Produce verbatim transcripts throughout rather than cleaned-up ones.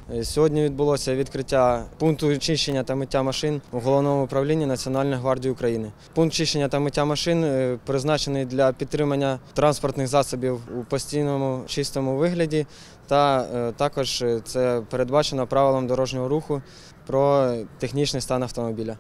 Сьогодні відбулося відкриття пункту очищення та миття машин у Головному управлінні Національної гвардії України. Пункт очищення та миття машин призначений для підтримання транспортних засобів у постійному чистому вигляді, та також це передбачено правилом дорожнього руху про технічний стан автомобіля.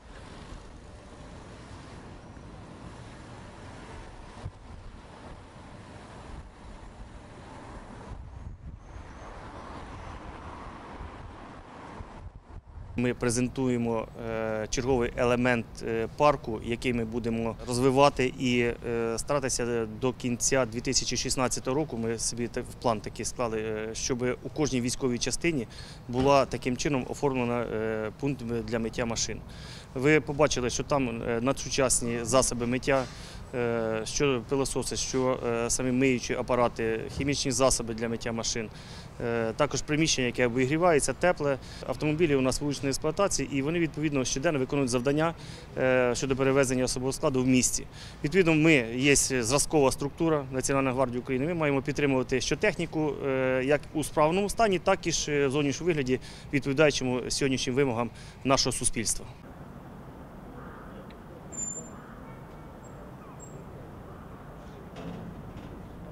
Ми презентуємо черговий елемент парку, який ми будемо розвивати і старатися до кінця дві тисячі шістнадцятого року. Ми собі в план такий склали, щоб у кожній військовій частині була таким чином оформлена пункт для миття машин. Ви побачили, що там надсучасні засоби миття, що пилососи, що самі миючі апарати, хімічні засоби для миття машин. Також приміщення, яке обігрівається, тепле. Автомобілі у нас вуличної експлуатації, і вони, відповідно, щоденно виконують завдання щодо перевезення особового складу в місті. Відповідно, ми є зразкова структура Національної гвардії України. Ми маємо підтримувати що техніку як у справному стані, так і ж в зовнішньому вигляді, відповідаючому сьогоднішнім вимогам нашого суспільства.